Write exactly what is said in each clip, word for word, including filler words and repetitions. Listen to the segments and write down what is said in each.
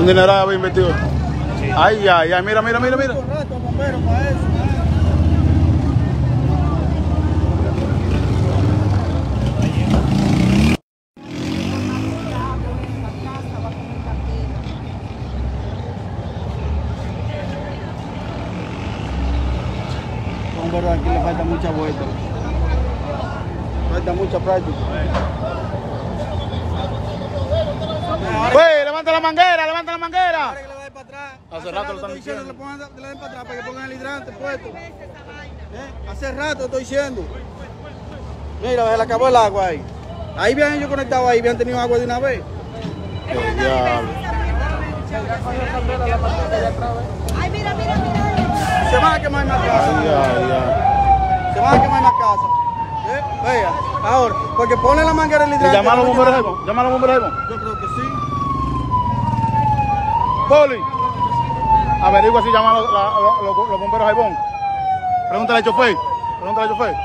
Un dinero había invertido. Sí. Ay, ay, ay, mira, mira, mira, mira. Pero aquí le falta mucha vuelta. Falta mucha práctica. ¡Wey! ¡Levanta la manguera! ¡Levanta la manguera! Ahora que le va a ir para atrás. Hace, Hace rato, rato lo están estoy diciendo, diciendo. le, pongan, le den para atrás para que pongan el hidrante puesto. ¿Eh? Hace rato estoy diciendo. Mira, se le acabó el agua ahí. Ahí habían ellos conectado ahí, habían tenido agua de una vez. Diablo. Ay, mira, mira, mira. Se van a quemar más casa. Ay, ay, ay. Se van a quemar más casa. ¿Eh? Vea, ahora, porque pone la manguera el ¿Y hidrante. llama a los no bomberos? lleva agua. ¿Llama a los bomberos? Yo creo que sí. Poli, averigua si llaman los, la- los, los, los bomberos Jaibón. Pregúntale al chofer. Pregúntale al chofer.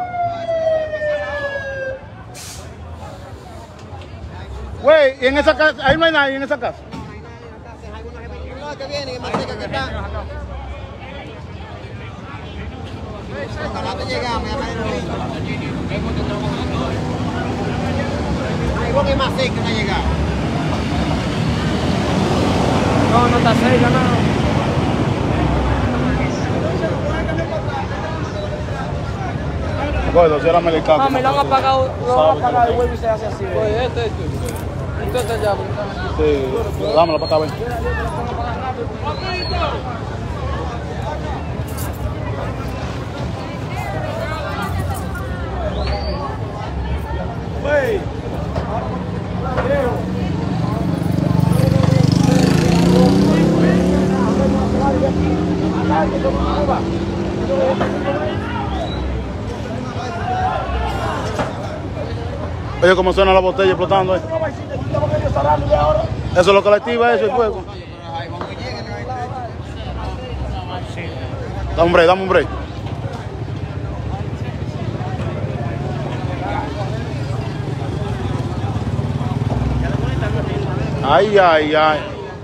Güey, ¿y en esa casa? Ahí no hay nadie en esa casa. No, que vienen, es más cerca que está. Ojalá te llegamos, ya me Ahí vos que es más cerca que no ha llegado. No, no está cerca, no. Bueno, ciérrame el cable. Ah, me lo han apagado, lo han apagado y vuelve y se hace así. Pues este, este. Usted está allá. Sí, dámelo para acá, ven. Oye, cómo suena la botella explotando, eh. Eso es lo que la activa, eso, el fuego. Dame un break, dame un break. Ay, ay, ay.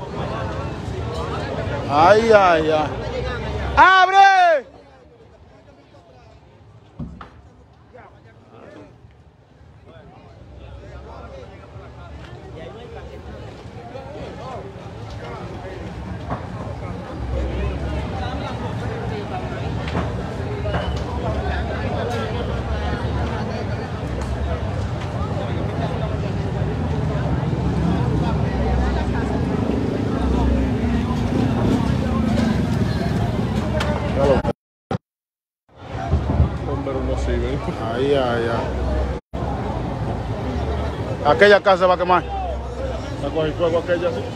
Ay, ay, ay. ¡Abre! Ay, ay, ay. Aquella casa se va a quemar. Va a coger fuego aquella, sí.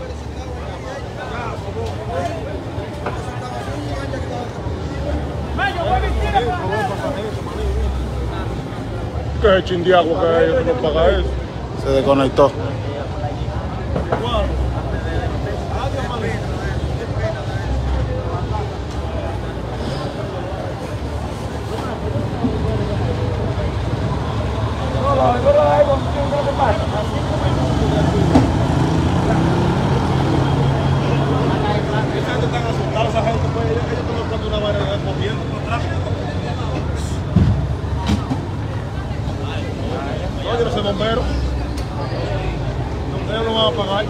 ¿Qué es el chin de agua que hay? Eso no paga eso. Se desconectó. No, yo no soy bombero. Ustedes no van a pagar.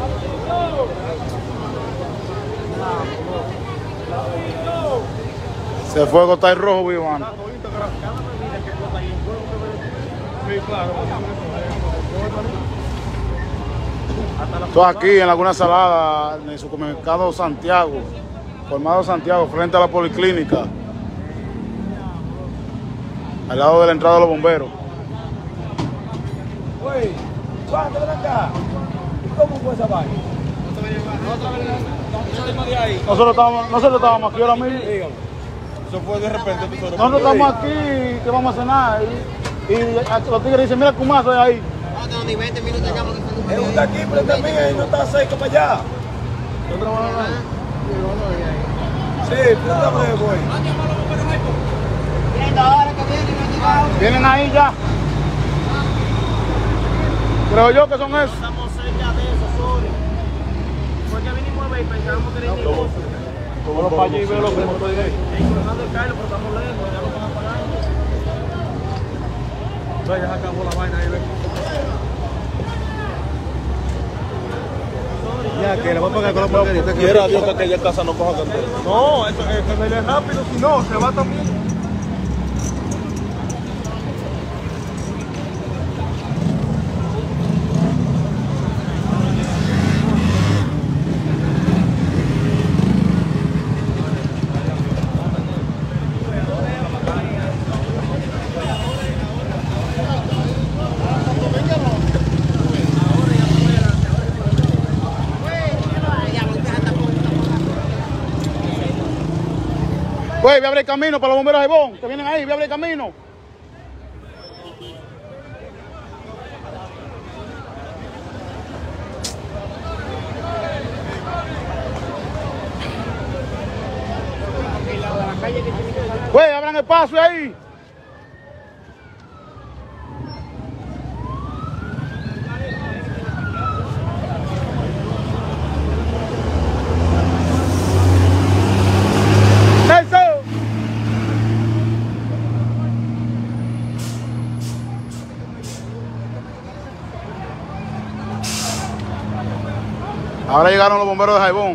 Ese fuego está en rojo, Vivano. Esto aquí en Laguna Salada, en el supermercado Santiago, Colmado Santiago, frente a la policlínica, al lado de la entrada de los bomberos. Güey, ¿cuándo ven acá? ¿Y cómo fue esa vaina? Nosotros estábamos, nosotros estábamos aquí ahora mismo. Eso fue de repente. Nosotros estamos aquí, que vamos a cenar. Y, y los tigres dicen, mira Cumazo ahí. No, tengo ni veinte minutos acá porque están Él está aquí, pero también ahí no está cerca para allá. Sí, puta breve, güey. Vienen ahí ya. Creo yo que son esos. Estamos cerca de eso, sorry. ver y pensábamos que era igual. Como los para allí y veo los premos de ahí. Coronando el Carlos, pero estamos lejos, ya lo van a pagar. Ya se acabó la vaina ahí, ven. Ya, que le voy a pagar con la porquería. Quiera Dios que aquella casa no coja candela. No, eso es que se rápido, si no, se va también. Güey, voy a abrir camino para los bomberos de Bon, que vienen ahí, voy a abrir camino. Güey, abran espacio ahí. Ahora llegaron los bomberos de Jaibón.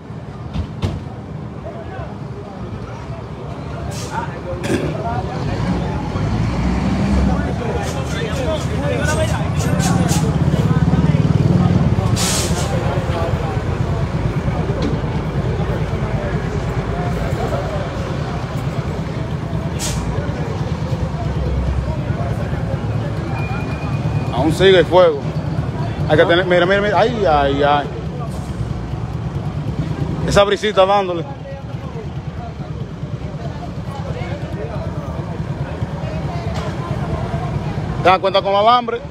Aún sigue el fuego. Hay que tener, mira, mira, mira, ay, ay, ay. Esa brisita dándole. ¿Te das cuenta con el alambre?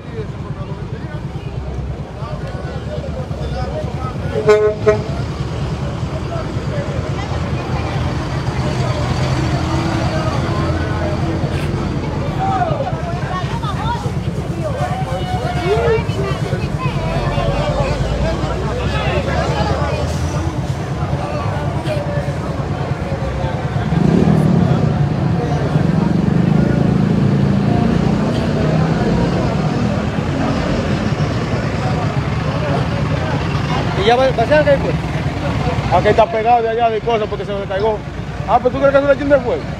¿Ya va a pasar qué pues? Aquí está pegado de allá de cosas porque se me cayó. Ah, pero tú crees que se le echó de fuego.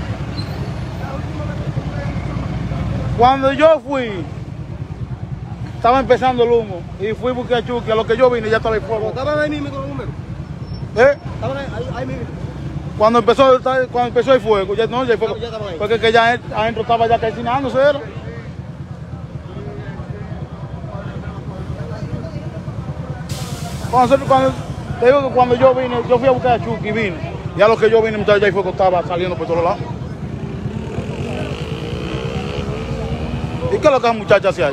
Cuando yo fui, estaba empezando el humo y fui a buscar a Chucky. A lo que yo vine ya estaba el fuego. ¿Estaban ahí mismo con los bomberos? ¿Eh? ¿Estaban ahí, ahí, ahí mismo? Cuando empezó, cuando empezó el fuego, ya no, ya el fuego. Ya estaban ahí. Porque que ya adentro estaba ya calcinándose era. Cuando, cuando, te digo que cuando yo vine, yo fui a buscar a Chucky y vine. Y a lo que yo vine, ya el fuego estaba saliendo por todos lados. ¿Y qué es lo que esa muchacha hace ahí?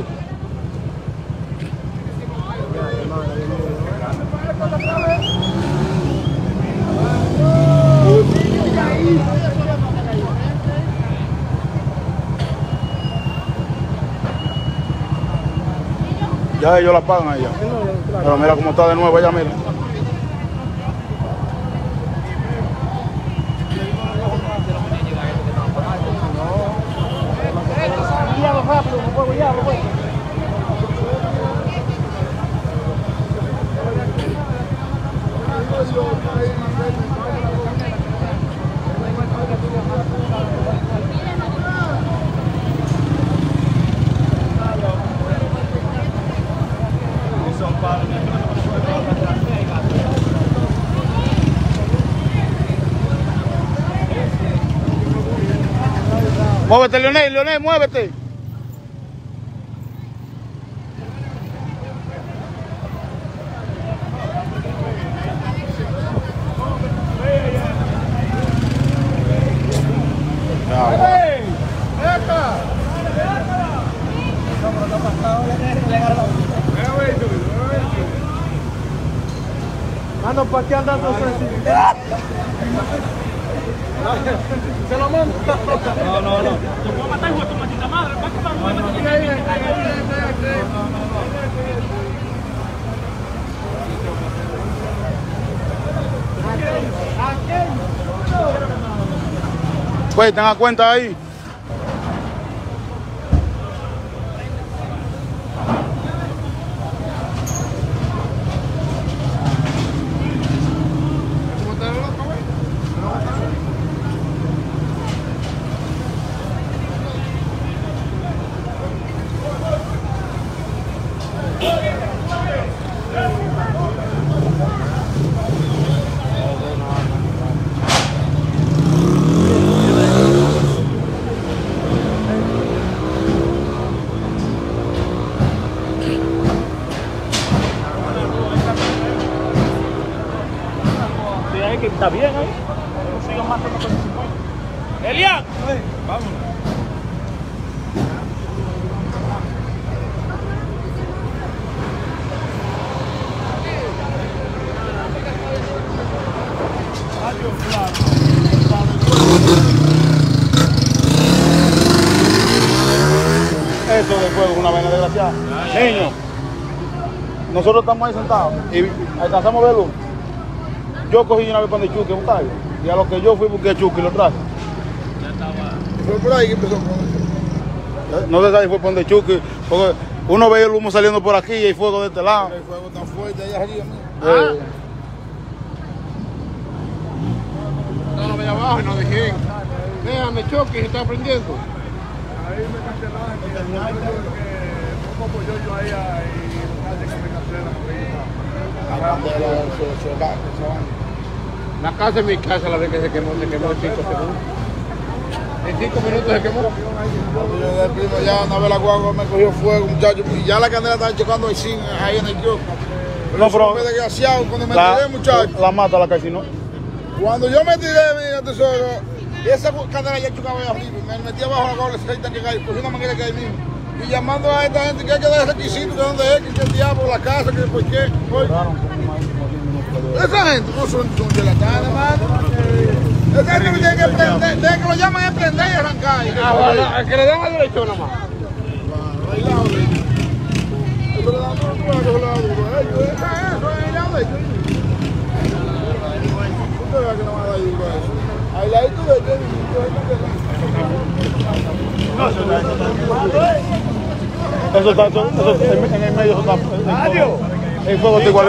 Ya ellos la pagan allá. Pero mira cómo está de nuevo allá, mira. Rápido, no puedo ya, no puedo. Muévete, Leonel, Leonel, muévete. Mano, ¿para qué andas con sensibilidad? ¿Se lo monto? No, no, no. Te puedo matar, hijo de tu maldita madre. ¿Para qué para no, no, Pues tengan cuenta ahí. Que está bien ahí. No sigan más con cincuenta. ¡Elian! Vámonos. Eso de fuego es una vaina desgraciada. Niños, nosotros estamos ahí sentados y alcanzamos a verlo. Yo cogí una vez para de Chucky a buscarlo. Y a lo que yo fui busqué a Chucky y lo traje. Ya estaba. ¿Fue por ahí que empezó con eso? No sé si fue por donde Chucky, porque uno veía el humo saliendo por aquí y hay fuego de este lado. El fuego tan fuerte allá arriba, Ah. eh. No, no, de abajo y no dejé. Déjame, Chucky, se está prendiendo. Ahí me cancelaron porque un poco yo yo ahí y que me cancelan. La casa es mi casa, la vez que se quemó, se quemó en cinco segundos. En cinco minutos se quemó. Yo del primo ya una vez la guagua me cogió fuego, muchacho, y ya la candela estaba chocando ahí, sin, ahí en el kiosco. No, pero me desgraciado cuando me la, tiré, muchacho. La mata la casino. Cuando yo me tiré, mira, tesoro, esa candela ya chocaba ahí arriba, me metí abajo la guagua, se que cae, cogí una manguera que hay mismo. Y llamando a esta gente que hay que dar requisitos de dónde es, que el diablo, la casa, que por qué. Oye, esa gente no son, son de la tarde, hermano. Esa gente tiene que prender, de que lo llaman es prender y arrancar. Ah, bueno, que le den a derecho nomás. Ahí la otra. Eso le dan todo el cuerpo, eso le dan todo el cuerpo. Eso es el lado de ellos. Usted vea que no va a dar eso. Ahí la hizo de que Eso está, eso, eso, en, en el medio eso está. El, el fuego está igual.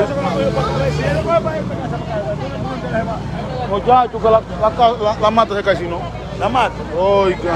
Muchachos, que la, la, la, la mata se cae si no. La mata. Oiga.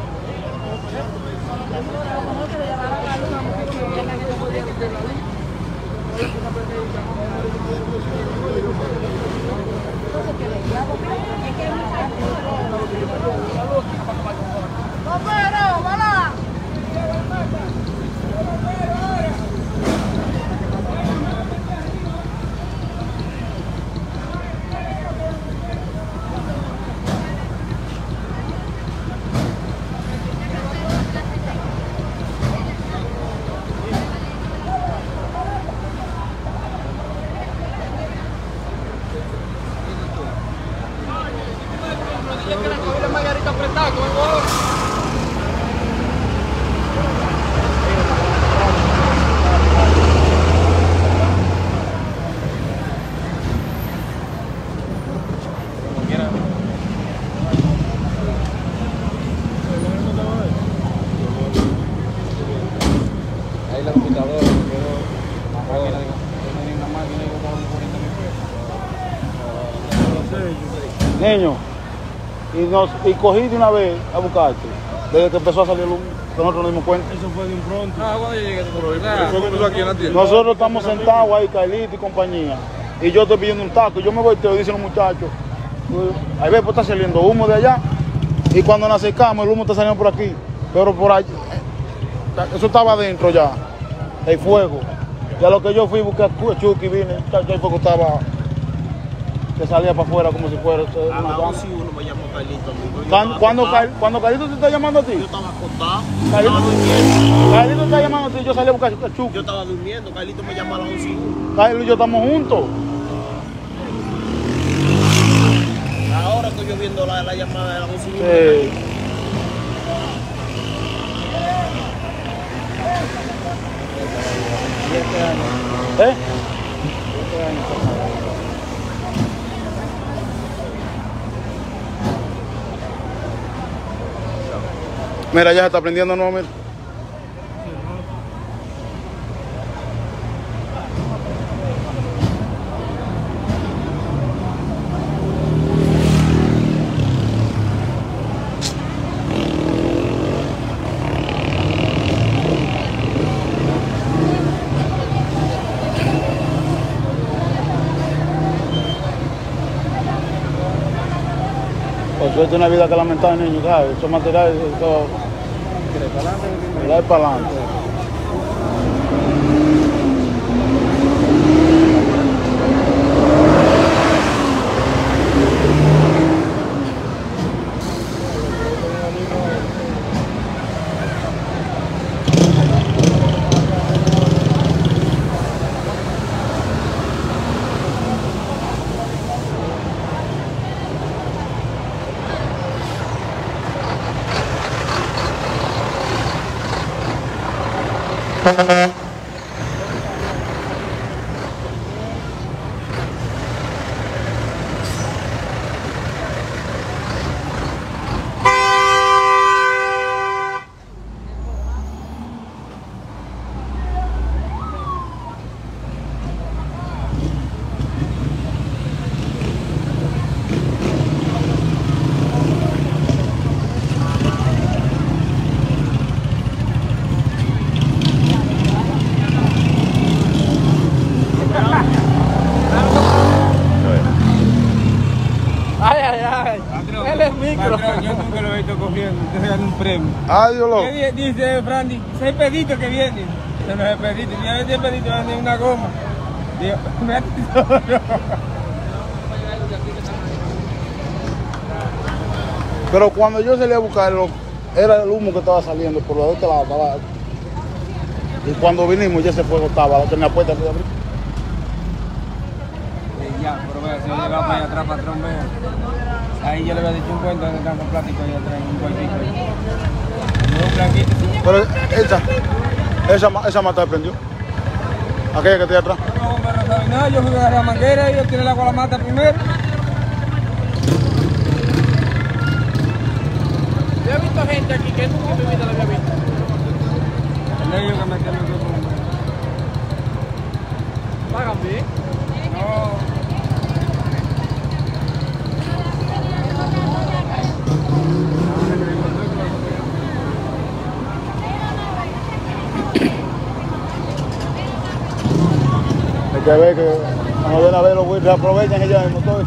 Ahí la computadora, quedó la máquina de una máquina y como cuarenta mil pesos. Niño, y, nos, y cogí de una vez a buscarte, desde que empezó a salir el humo, que nosotros nos dimos cuenta. Eso fue de un pronto. Ah, cuando yo llegué, El fuego empezó aquí en la tienda. Nosotros estamos sentados ahí, Carlito y compañía, y yo estoy pidiendo un taco, y yo me voy, te dicen los muchachos, ahí ves, pues está saliendo humo de allá, y cuando nos acercamos, el humo está saliendo por aquí, pero por allá, eso estaba adentro ya, el fuego. Y a lo que yo fui, busqué a Chucky, vine, el fuego estaba, que salía para afuera como si fuera una A la llama. once y uno me llamó Carlito. Cuando, cuando, Car- cuando Carlito te está llamando a ti, Yo estaba acostado. Carlito, Estaba durmiendo. Carlito te está llamando a ti, yo salí a buscar a Chucky. Yo estaba durmiendo. Carlito me llamó a las once y uno. Carlito y yo estamos juntos. Ahora estoy yo viendo la, la llamada de las once y uno. Sí. ¿Eh? Mira, ya se está prendiendo nuevamente. Por suerte una vida que lamentar, niños, ¿sabes? Esos materiales, eso... Mirar para adelante. Patrón, yo nunca lo he visto cogiendo, te regalan un premio. Ay, Dios lo. ¿Qué dice Frandy? Seis peditos que vienen. Son los peditos. Y a veces peditos venden una goma. Digo, me ha Pero cuando yo salí a buscarlo, era el humo que estaba saliendo por la otra lado. Estaba... Y cuando vinimos ya ese fuego estaba, la tenía puesta que abrir. Ya, pero vea, si yo llegaba para allá atrás, patrón, vea. Ahí yo le había dicho un cuento donde están con plástico ahí atrás, un cuartito ahí. Un blanquito. Pero esa, esa, esa mata prendió. Aquella que está atrás. No, hombre, no sabe nada, yo fui a agarrar la manguera y yo tiré el agua a la mata primero. Yo he visto gente aquí que nunca en mi vida la había visto. El ellos que me quedan en el ¿Pagan bien? No. Hay que ver que cuando ven a ver los güeyes aprovechan ella el motor.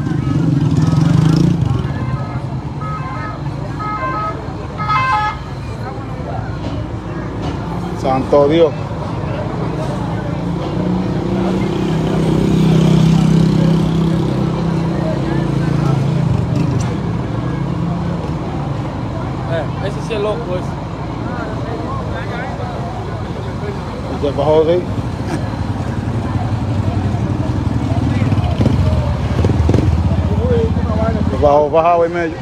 Santo Dios. Eh, ese sí es loco, ese. Y se bajó así. Se bajó, bajado y medio.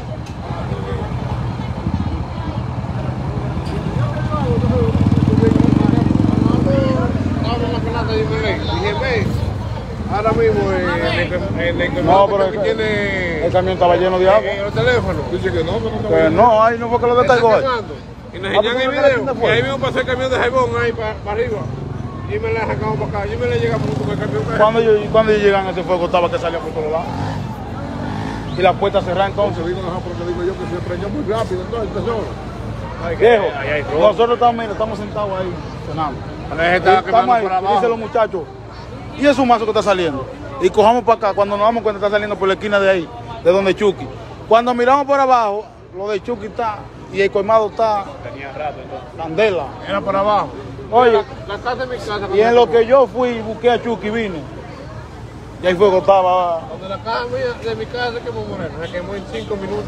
Ahora mismo en el No, pero que el, tiene el camión estaba lleno de agua. en los teléfonos. Dice que no, que no está Que no, ahí no fue que lo descargó. Está quemando. Y nos Ah, enseñan ¿por el qué no video. le Y ahí mismo pasó el camión de Jaibón ahí para arriba. Y me la sacamos para acá. Y me la llegamos con el camión. Cuando yo, cuando ellos llegan ese fuego estaba que salía por todos lados. Y la puerta cerrada entonces. Entonces digo, no, porque digo yo que se prendió muy rápido entonces, tesoro. Viejo, nosotros estamos, mira, estamos sentados ahí cenando. Pero estaba Y quemando estamos ahí, por y abajo. dicen los muchachos, y es un mazo que está saliendo. Y cojamos para acá, cuando nos damos cuenta está saliendo por la esquina de ahí, de donde Chucky. Cuando miramos por abajo, lo de Chucky está, y el colmado está. Tenía rato entonces. Candela. Era para abajo. Oye, La casa de mi casa. y en lo que yo fui y busqué a Chucky vine. Y ahí fuego estaba. Cuando la casa mía de mi casa se quemó moreno, se quemó en cinco minutos.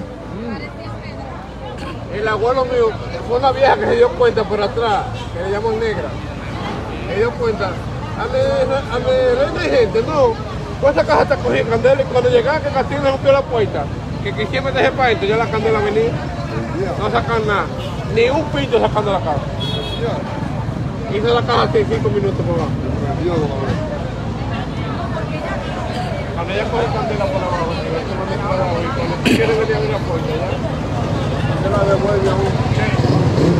El abuelo mío fue una vieja que se dio cuenta por atrás, que le llaman negra. Se dio cuenta, a no hay gente, no. Pues esa caja está cogida candela y cuando llegaba que Castillo le rompió la puerta, que quisiera meterse para esto, ya la candela venía. No sacan nada, ni un pincho sacando la caja. Hizo la caja así cinco minutos por abajo. Cuando ella coge candela por abajo, se mete por abajo y cuando quiere venir a abrir la puerta, ya se la devuelve a un.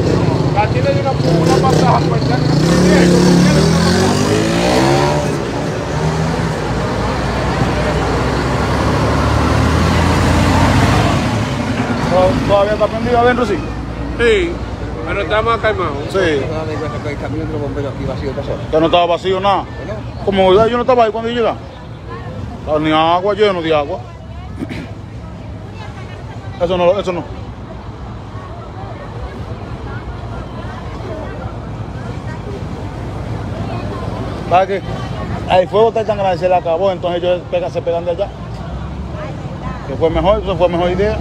A ti le dio una, una pasaja por echar que no tiene dinero. ¿Tú quieres una pasaja por echar? ¿Todavía está prendido adentro, sí? Sí, pero está más calmado. Sí. El camión de los bomberos aquí vacío, ¿qué pasó? Que no estaba vacío nada. Como ya yo no estaba ahí cuando yo llegaba. Estaba ni agua, lleno de agua. Eso no, eso no. ¿Para qué? El fuego está tan grande, se le acabó, entonces ellos pega, se pegan de allá. Que fue mejor, eso fue mejor idea.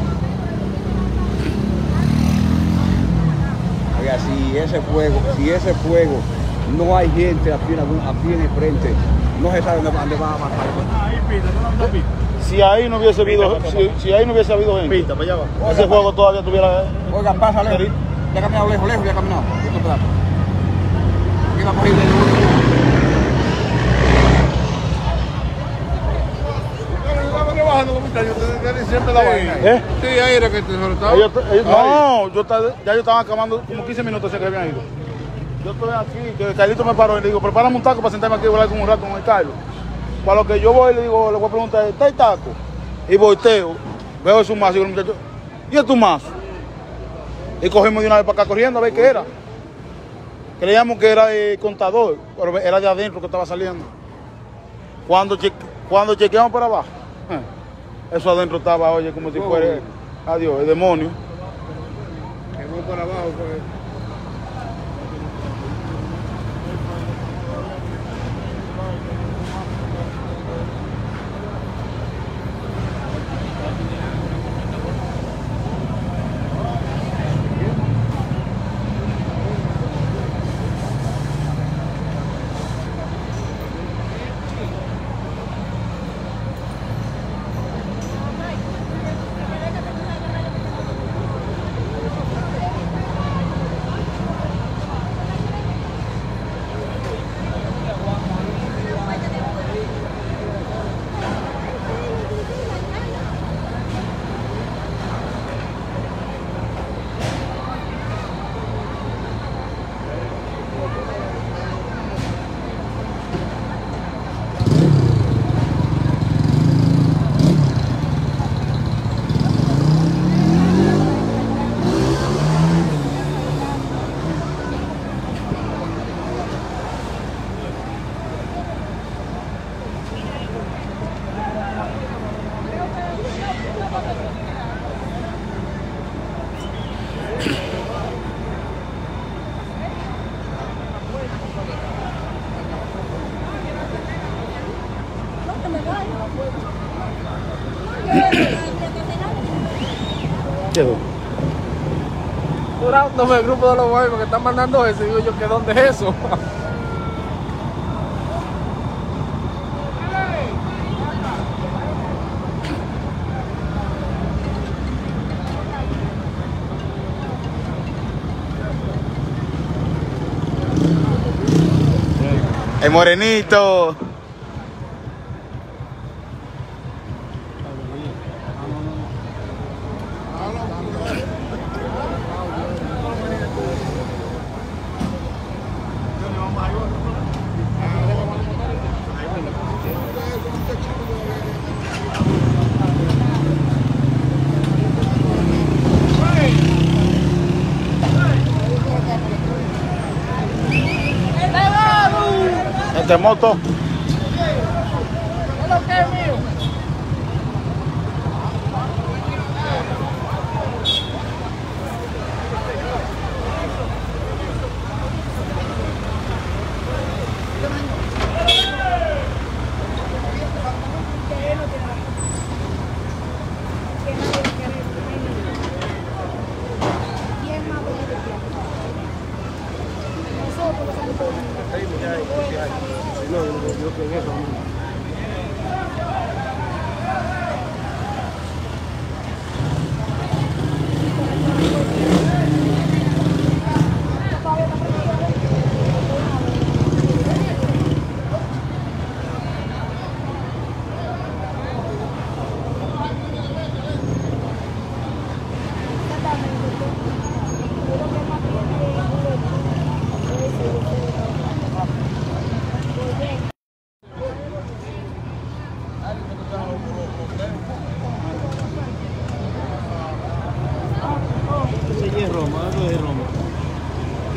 Oiga, si ese fuego, si ese fuego no hay gente aquí en, algún, aquí en el frente, no se sabe dónde, dónde va a matar. Si ahí no hubiese habido, si, si ahí no hubiese habido gente, Pita, para allá va. ese fuego todavía tuviera. Oiga, pasa lejos. Ya he caminado lejos, lejos, ya he caminado. Otro pedazo. Aquí va a coger de Trabajando los muchachos, ustedes siempre la vaina. ¿Eh? Sí, ahí era que te soltaba. Ellos, ellos, no, yo estaba- ya yo estaba acabando como quince minutos se que habían ido. Yo estoy aquí, que Carlito me paró y le digo, prepárame un taco para sentarme aquí y hablar con un rato con el Carlos. Para lo que yo voy, le digo, le voy a preguntar, ¿está el taco? Y volteo, veo su mazo y digo, muchacho, ¿y es tu mazo? Y cogimos de una vez para acá corriendo a ver qué era. Creíamos que era el contador, pero era de adentro que estaba saliendo. Cuando, cheque, cuando chequeamos para abajo, eh, eso adentro estaba, oye, como si fuera, adiós, el demonio. Que voy por abajo, pues. Quedó. Durándome el grupo de los guayos que están mandando eso. Y digo yo, ¿que dónde es eso? El morenito. Este moto.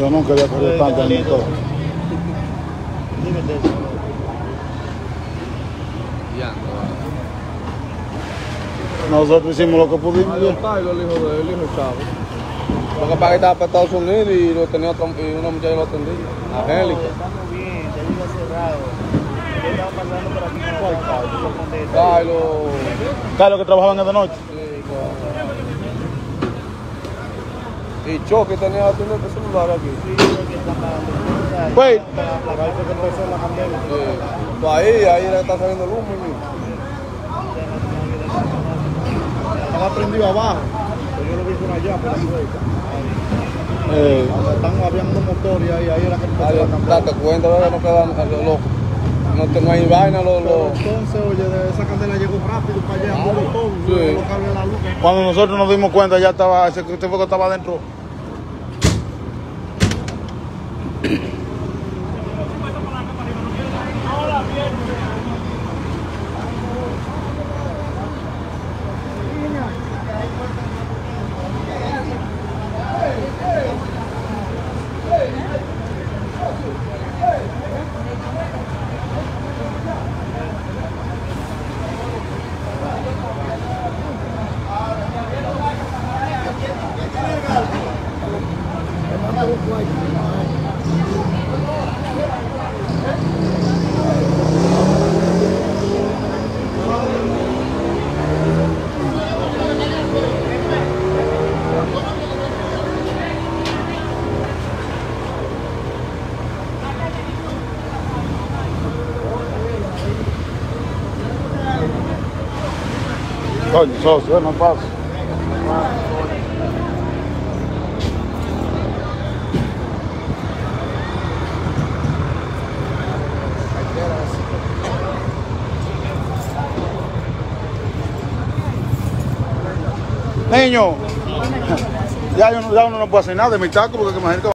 Yo nunca había corrido tanto en el motor. Nosotros hicimos lo que pudimos. Mario Taylor, el hijo de él, hijo de Chavo. Lo que pasa es que estaba para Estados Unidos y lo tenía otro, y una muchacha lo atendía. Angélica. Estamos bien, te digo cerrado. Yo estaba pasando por aquí con el Taylor. Taylor. Carlos, que trabajaban esta noche. Sí, claro. Y Choque tenía tiene el celular aquí. Pues, Sí. Pues ahí, ahí le está saliendo el humo. Estaba prendido abajo. Pero yo lo vi por allá, por la suelta. eh, Están habiendo motores ahí, ahí era que empezó Dale, a cambiar. date cuenta, ¿verdad? No quedan loco. No, te- no hay vaina, los. Pero Lo, entonces, oye, de esa candela llegó rápido para allá, un botón, Sí. los cables de la luz. cuando nosotros nos dimos cuenta, ya estaba, ese que fue que estaba adentro. Coño, socio, no pasa. Niño, ya, yo no- ya uno no puede hacer nada de mi taco porque imagínate.